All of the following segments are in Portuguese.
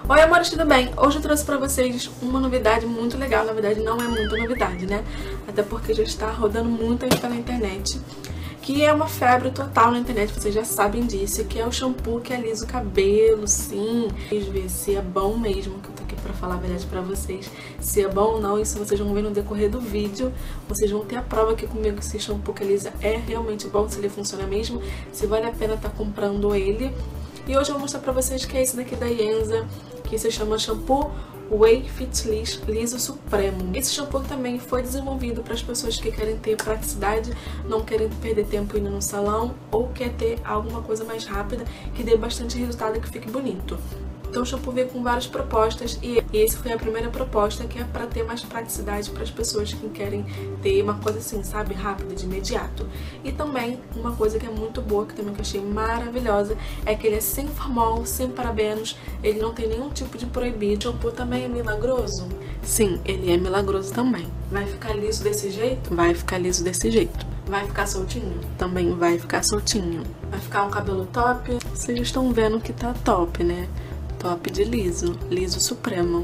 Oi amores, tudo bem? Hoje eu trouxe pra vocês uma novidade muito legal. Na verdade não é muita novidade, né? Até porque já está rodando muito aí pela internet, que é uma febre total na internet, vocês já sabem disso, que é o shampoo que alisa o cabelo, sim. Vocês ver se é bom mesmo, que eu tô aqui pra falar a verdade pra vocês. Se é bom ou não, isso vocês vão ver no decorrer do vídeo. Vocês vão ter a prova aqui comigo que esse shampoo que alisa é realmente bom, se ele funciona mesmo, se vale a pena estar comprando ele. E hoje eu vou mostrar pra vocês que é esse daqui da Ienza, que se chama Shampoo Way Fit Liso Supremo. Esse shampoo também foi desenvolvido para as pessoas que querem ter praticidade, não querem perder tempo indo no salão ou quer ter alguma coisa mais rápida, que dê bastante resultado e que fique bonito. Então o shampoo veio com várias propostas e esse foi a primeira proposta, que é para ter mais praticidade para as pessoas que querem ter uma coisa assim, sabe, rápida, de imediato. E também uma coisa que é muito boa, que também que eu achei maravilhosa, é que ele é sem formol, sem parabenos, ele não tem nenhum tipo de proibido. O shampoo também é milagroso? Sim, ele é milagroso também. Vai ficar liso desse jeito? Vai ficar liso desse jeito. Vai ficar soltinho? Também vai ficar soltinho. Vai ficar um cabelo top? Vocês estão vendo que tá top, né? Top de liso, liso supremo.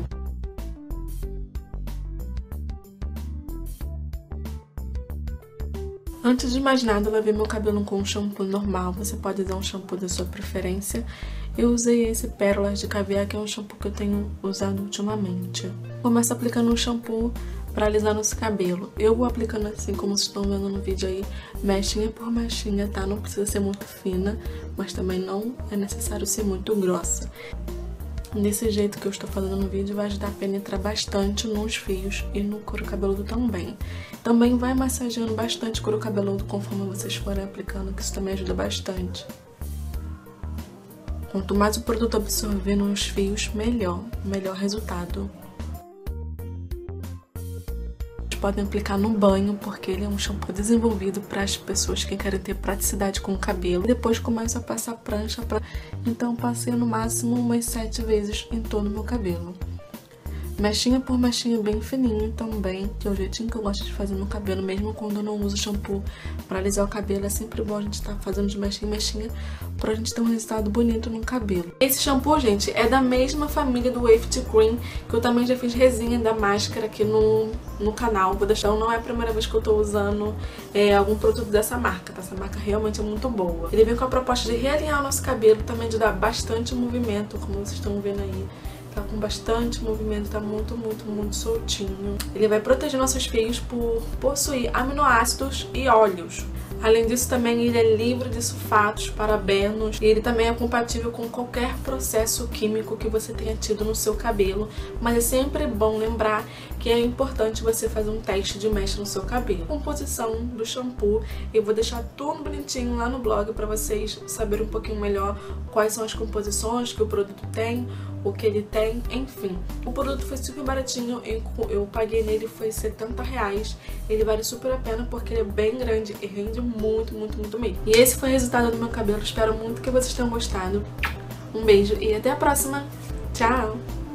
Antes de mais nada, eu lavei meu cabelo com um shampoo normal. Você pode usar um shampoo da sua preferência. Eu usei esse Pérolas de Caviar, que é um shampoo que eu tenho usado ultimamente. Começo aplicando um shampoo para alisar nosso cabelo. Eu vou aplicando assim, como vocês estão vendo no vídeo aí, mechinha por mechinha, tá? Não precisa ser muito fina, mas também não é necessário ser muito grossa. Desse jeito que eu estou fazendo no vídeo, vai ajudar a penetrar bastante nos fios e no couro cabeludo também. Também vai massageando bastante o couro cabeludo conforme vocês forem aplicando, que isso também ajuda bastante. Quanto mais o produto absorver nos fios, melhor resultado. Podem aplicar no banho, porque ele é um shampoo desenvolvido para as pessoas que querem ter praticidade com o cabelo. Depois começo a passar prancha, então passei no máximo umas 7 vezes em todo o meu cabelo. Mechinha por mechinha, bem fininho também, que é o jeitinho que eu gosto de fazer no cabelo, mesmo quando eu não uso shampoo para alisar o cabelo. É sempre bom a gente estar fazendo de mechinha em mechinha pra gente ter um resultado bonito no cabelo. Esse shampoo, gente, é da mesma família do Wafted Cream, que eu também já fiz resenha da máscara aqui no canal. Vou deixar, não é a primeira vez que eu tô usando algum produto dessa marca, tá? Essa marca realmente é muito boa. Ele vem com a proposta de realinhar o nosso cabelo, também de dar bastante movimento, como vocês estão vendo aí. Tá com bastante movimento, tá muito soltinho. Ele vai proteger nossos fios por possuir aminoácidos e óleos. Além disso, também ele é livre de sulfatos, parabenos, e ele também é compatível com qualquer processo químico que você tenha tido no seu cabelo, mas é sempre bom lembrar que é importante você fazer um teste de mecha no seu cabelo. Composição do shampoo, eu vou deixar tudo bonitinho lá no blog para vocês saberem um pouquinho melhor quais são as composições que o produto tem, o que ele tem, enfim. O produto foi super baratinho, eu paguei nele, foi R$70. Ele vale super a pena porque ele é bem grande e rende muito mesmo. E esse foi o resultado do meu cabelo, espero muito que vocês tenham gostado. Um beijo e até a próxima. Tchau!